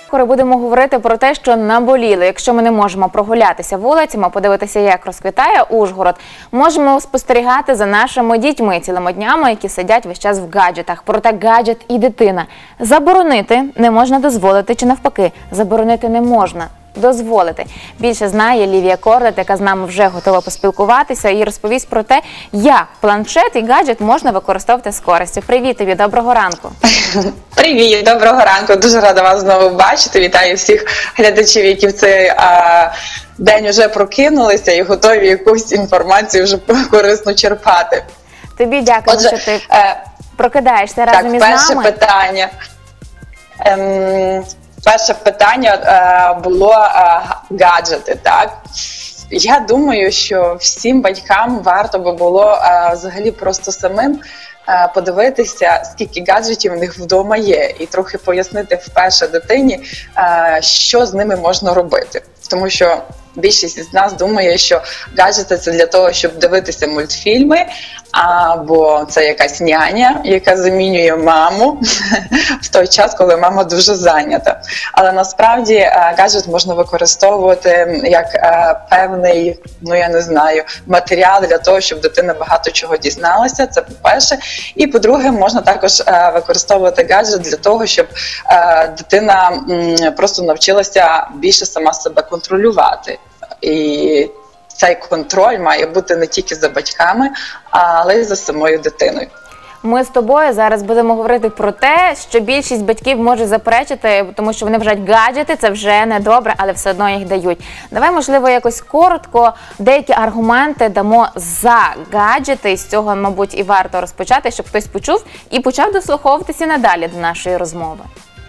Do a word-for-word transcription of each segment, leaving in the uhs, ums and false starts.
Скоро будемо говорити про те, що наболіло. Якщо ми не можемо прогулятися вулицями, подивитися, як розквітає Ужгород, можемо спостерігати за нашими дітьми цілими днями, які сидять весь час в гаджетах. Проте гаджет і дитина. Заборонити не можна дозволити, чи навпаки, заборонити не можна дозволити. Більше знає Лівія Кордат, яка з нами вже готова поспілкуватися і розповість про те, як планшет і гаджет можна використовувати з користю. Привіт тобі, доброго ранку. Привіт, доброго ранку. Дуже рада вас знову бачити. Вітаю всіх глядачів, які в цей а, день вже прокинулися і готові якусь інформацію вже корисну черпати. Тобі дякую, Отже, що ти е, прокидаєшся разом так, із перше нами. Питання. Ем, перше питання е, було е, гаджети, так? Я думаю, що всім батькам варто би було е, взагалі просто самим подивитися, скільки гаджетів у них вдома є, і трохи пояснити вперше дитині, що з ними можна робити. Тому що більшість з нас думає, що гаджети – це для того, щоб дивитися мультфільми, або це якась няня, яка замінює маму в той час, коли мама дуже зайнята. Але насправді гаджет можна використовувати як певний, ну я не знаю, матеріал для того, щоб дитина багато чого дізналася, це по-перше. І по-друге, можна також використовувати гаджет для того, щоб дитина просто навчилася більше сама себе контролювати. І цей контроль має бути не тільки за батьками, але й за самою дитиною. Ми з тобою зараз будемо говорити про те, що більшість батьків може заперечити, тому що вони вважають, гаджети – це вже не добре, але все одно їх дають. Давай, можливо, якось коротко деякі аргументи дамо за гаджети, і з цього, мабуть, і варто розпочати, щоб хтось почув і почав дослуховуватися надалі до нашої розмови.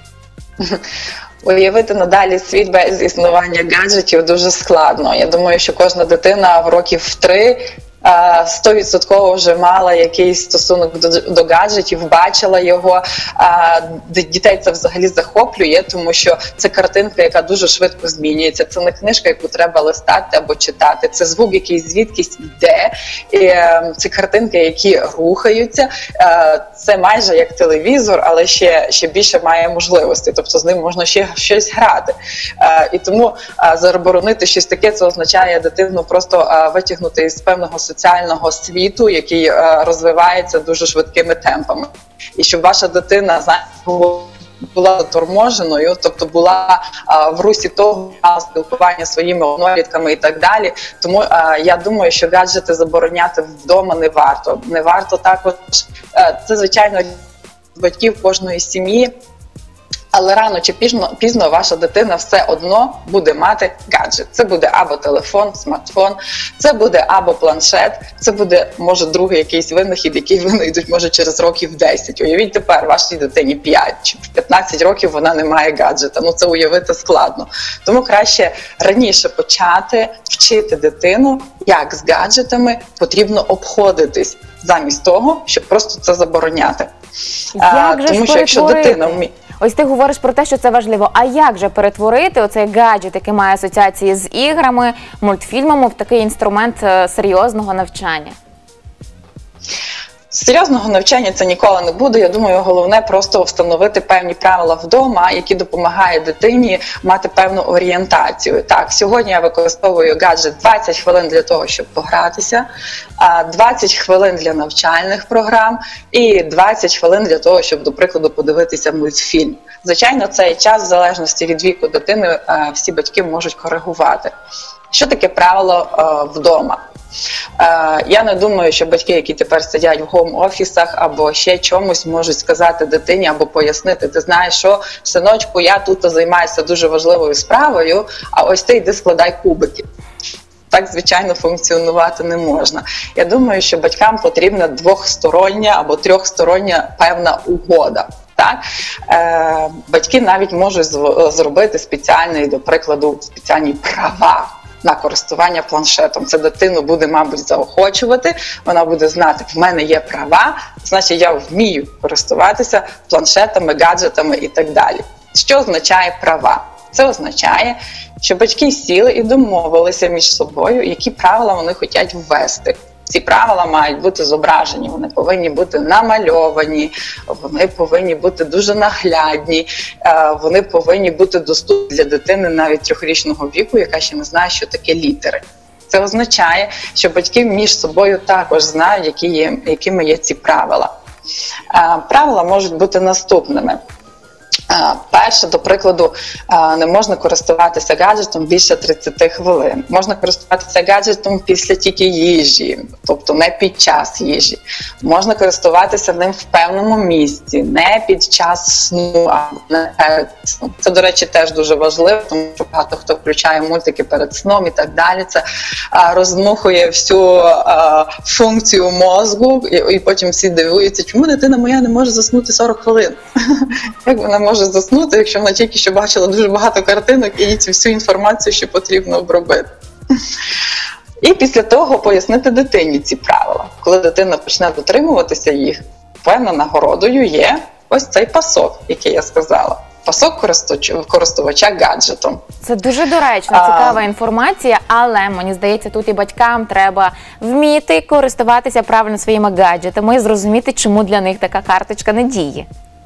Уявити надалі світ без існування гаджетів дуже складно. Я думаю, що кожна дитина в років три сто відсотків вже мала якийсь стосунок до, до гаджетів, бачила його. А, дітей це взагалі захоплює, тому що це картинка, яка дуже швидко змінюється. Це не книжка, яку треба листати або читати. Це звук, який звідкись йде. І, е, це картинки, які рухаються. Е, це майже як телевізор, але ще, ще більше має можливості. Тобто з ним можна ще щось грати. Е, і тому е, заборонити щось таке, це означає дитину просто е, витягнути із певного соціального світу, який е, розвивається дуже швидкими темпами. І щоб ваша дитина, знаєте, була заторможеною, тобто була е, в русі того спілкування своїми однолітками і так далі. Тому е, я думаю, що гаджети забороняти вдома не варто. Не варто також, е, це звичайно батьків кожної сім'ї, але рано чи пізно, пізно ваша дитина все одно буде мати гаджет. Це буде або телефон, смартфон, це буде або планшет, це буде, може, другий якийсь винахід, який винайдуть, може, через років десять. Уявіть тепер, вашій дитині п'ять чи п'ятнадцять років вона не має гаджета. Ну, це уявити складно. Тому краще раніше почати вчити дитину, як з гаджетами потрібно обходитись, замість того, щоб просто це забороняти. Як а, же тому що якщо дитина вміє... Ось ти говориш про те, що це важливо. А як же перетворити оцей гаджет, який має асоціації з іграми, мультфільмами, в такий інструмент серйозного навчання? Серйозного навчання це ніколи не буде. Я думаю, головне просто встановити певні правила вдома, які допомагають дитині мати певну орієнтацію. Так, сьогодні я використовую гаджет двадцять хвилин для того, щоб погратися, двадцять хвилин для навчальних програм і двадцять хвилин для того, щоб, до прикладу, подивитися мультфільм. Звичайно, цей час, в залежності від віку дитини, всі батьки можуть коригувати. Що таке правило вдома? Я не думаю, що батьки, які тепер сидять в хоум-офісах або ще чомусь, можуть сказати дитині або пояснити: ти знаєш що, синочку, я тут займаюся дуже важливою справою, а ось ти йди складай кубики. Так, звичайно, функціонувати не можна. Я думаю, що батькам потрібна двохстороння або трьохстороння певна угода. Так? Е, батьки навіть можуть зробити спеціальний, до прикладу, спеціальні права на користування планшетом. Це дитину буде, мабуть, заохочувати, вона буде знати, в мене є права, значить я вмію користуватися планшетами, гаджетами і так далі. Що означає права? Це означає, що батьки сіли і домовилися між собою, які правила вони хочуть ввести. Ці правила мають бути зображені, вони повинні бути намальовані, вони повинні бути дуже наглядні, вони повинні бути доступні для дитини навіть трьохрічного віку, яка ще не знає, що таке літери. Це означає, що батьки між собою також знають, які є, якими є ці правила. Правила можуть бути наступними. Перше, до прикладу, не можна користуватися гаджетом більше тридцять хвилин. Можна користуватися гаджетом після тільки їжі, тобто не під час їжі. Можна користуватися ним в певному місці, не під час сну, а не перед сном. Це, до речі, теж дуже важливо, тому що багато хто включає мультики перед сном і так далі. Це роздмухує всю функцію мозку, і потім всі дивуються, чому дитина моя не може заснути сорок хвилин. Як вона може заснути, якщо вона тільки що бачила дуже багато картинок і цю всю інформацію, що потрібно обробити. І після того пояснити дитині ці правила. Коли дитина почне дотримуватися їх, певно, нагородою є ось цей пасок, який я сказала. Пасок користувача гаджетом. Це дуже доречна, цікава а... інформація, але, мені здається, тут і батькам треба вміти користуватися правильно своїми гаджетами і зрозуміти, чому для них така карточка не діє.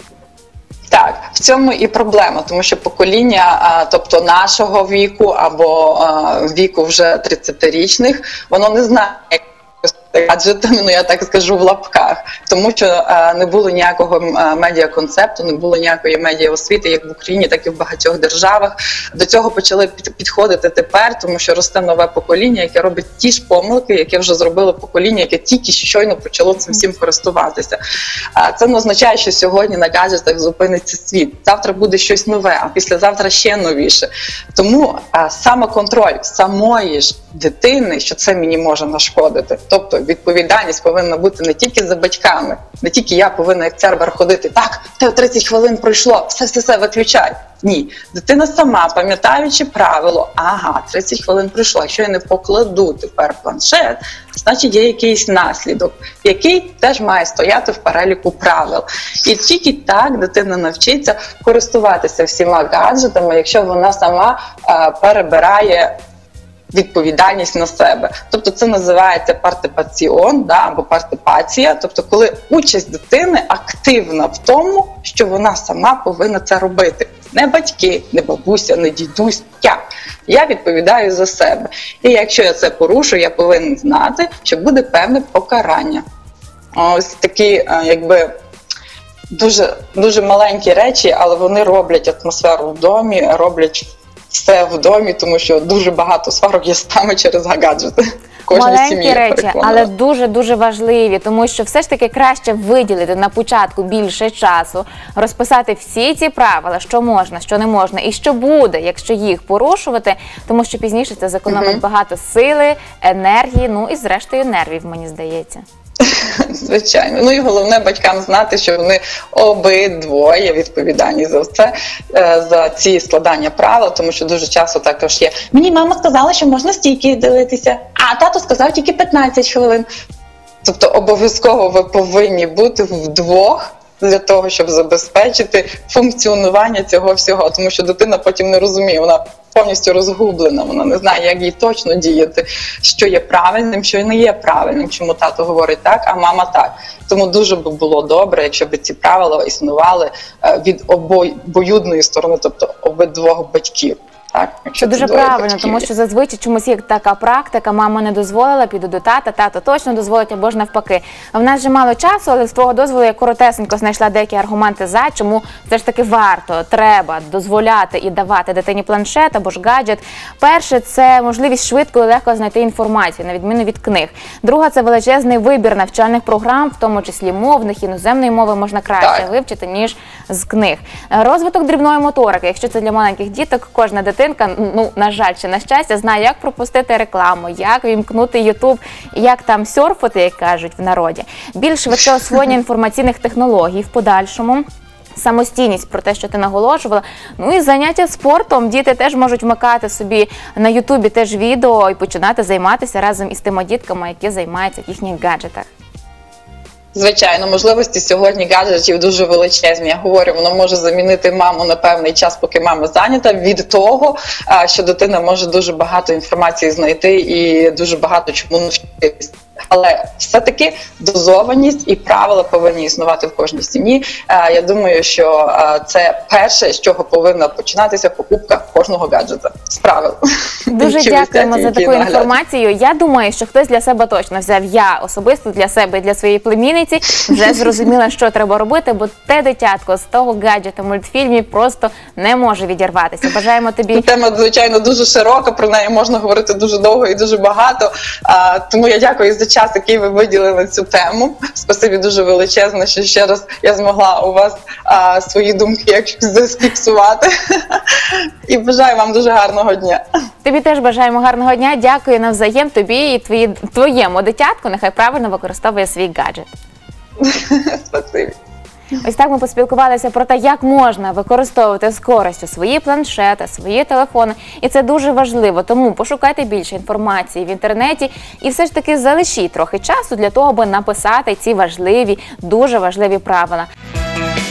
Так, в цьому і проблема, тому що покоління, тобто нашого віку або віку вже тридцятирічних, воно не знає, як гаджетами, ну я так скажу, в лапках, тому що е, не було ніякого медіаконцепту, не було ніякої медіаосвіти, як в Україні, так і в багатьох державах. До цього почали підходити тепер, тому що росте нове покоління, яке робить ті ж помилки, які вже зробило покоління, яке тільки щойно почало цим всім користуватися. Е, це не означає, що сьогодні на гаджетах зупиниться світ. Завтра буде щось нове, а післязавтра ще новіше. Тому е, самоконтроль самої ж дитини, що це мені може нашкодити. Тобто відповідальність повинна бути не тільки за батьками, не тільки я повинна як цербер ходити, так, те тридцять хвилин пройшло, все-все-все, виключай. Ні, дитина сама, пам'ятаючи правило, ага, тридцять хвилин пройшло, якщо я не покладу тепер планшет, значить є якийсь наслідок, який теж має стояти в переліку правил. І тільки так дитина навчиться користуватися всіма гаджетами, якщо вона сама а, перебирає відповідальність на себе. Тобто це називається партипаціон, да, або партипація, тобто коли участь дитини активна в тому, що вона сама повинна це робити. Не батьки, не бабуся, не дідусь, я. Я відповідаю за себе. І якщо я це порушу, я повинен знати, що буде певне покарання. Ось такі, якби, дуже, дуже маленькі речі, але вони роблять атмосферу в домі, роблять все в домі, тому що дуже багато сварок є саме через гаджети. Маленькі речі, але дуже-дуже важливі, тому що все ж таки краще виділити на початку більше часу, розписати всі ці правила, що можна, що не можна і що буде, якщо їх порушувати, тому що пізніше це зекономить угу. багато сили, енергії, ну і зрештою нервів, мені здається. Звичайно. Ну і головне батькам знати, що вони обидвоє відповідальні за це, за ці складання правил, тому що дуже часто також є: мені мама сказала, що можна стільки дивитися, а тато сказав тільки п'ятнадцять хвилин. Тобто обов'язково ви повинні бути вдвох для того, щоб забезпечити функціонування цього всього, тому що дитина потім не розуміє, вона повністю розгублена, вона не знає, як їй точно діяти, що є правильним, що не є правильним, чому тато говорить так, а мама так. Тому дуже би було добре, якщо б ці правила існували від обоюдної сторони, тобто обидвох батьків. Так, це дуже правильно, тому що зазвичай чомусь є така практика: мама не дозволила, піду до тата, тато точно дозволить, або ж навпаки. В нас вже мало часу, але з твого дозволу я коротесенько знайшла деякі аргументи за, чому все ж таки варто, треба дозволяти і давати дитині планшет або ж гаджет. Перше – це можливість швидко і легко знайти інформацію, на відміну від книг. Друга – це величезний вибір навчальних програм, в тому числі мовних, іноземної мови можна краще так. вивчити, ніж з книг. Розвиток дрібної моторики, якщо це для маленьких діток, кожна дитина Дитинка, ну, на жаль, чи на щастя, знає, як пропустити рекламу, як вімкнути ютуб, як там сьорфати, як кажуть в народі. Більш швидке освоєння інформаційних технологій в подальшому. Самостійність, про те, що ти наголошувала. Ну і заняття спортом. Діти теж можуть вмикати собі на ютубі теж відео і починати займатися разом із тими дітками, які займаються в їхніх гаджетах. Звичайно, можливості сьогодні гаджетів дуже величезні. Я говорю, воно може замінити маму на певний час, поки мама зайнята, від того, що дитина може дуже багато інформації знайти і дуже багато чому навчитися. Але все-таки дозованість і правила повинні існувати в кожній сім'ї. Е, Я думаю, що е, це перше, з чого повинна починатися покупка кожного гаджета. З правил. Дуже Чи дякуємо вистять, за які таку нагляд. інформацію. Я думаю, що хтось для себе точно взяв. Я особисто для себе і для своєї племінниці вже зрозуміла, що треба робити, бо те дитятко з того гаджета мультфільмів просто не може відірватися. Бажаємо тобі. Тема, звичайно, дуже широка, про неї можна говорити дуже довго і дуже багато. А, тому я дякую за час, який ви виділили цю тему. Спасибі дуже величезне, що ще раз я змогла у вас а, свої думки якось зафіксувати. І бажаю вам дуже гарного дня. Тобі теж бажаємо гарного дня. Дякую навзаєм тобі і твої, твоєму дитятку. Нехай правильно використовує свій гаджет. Спасибі. Ось так ми поспілкувалися про те, як можна використовувати з користю свої планшети, свої телефони. І це дуже важливо, тому пошукайте більше інформації в інтернеті і все ж таки залишіть трохи часу для того, аби написати ці важливі, дуже важливі правила.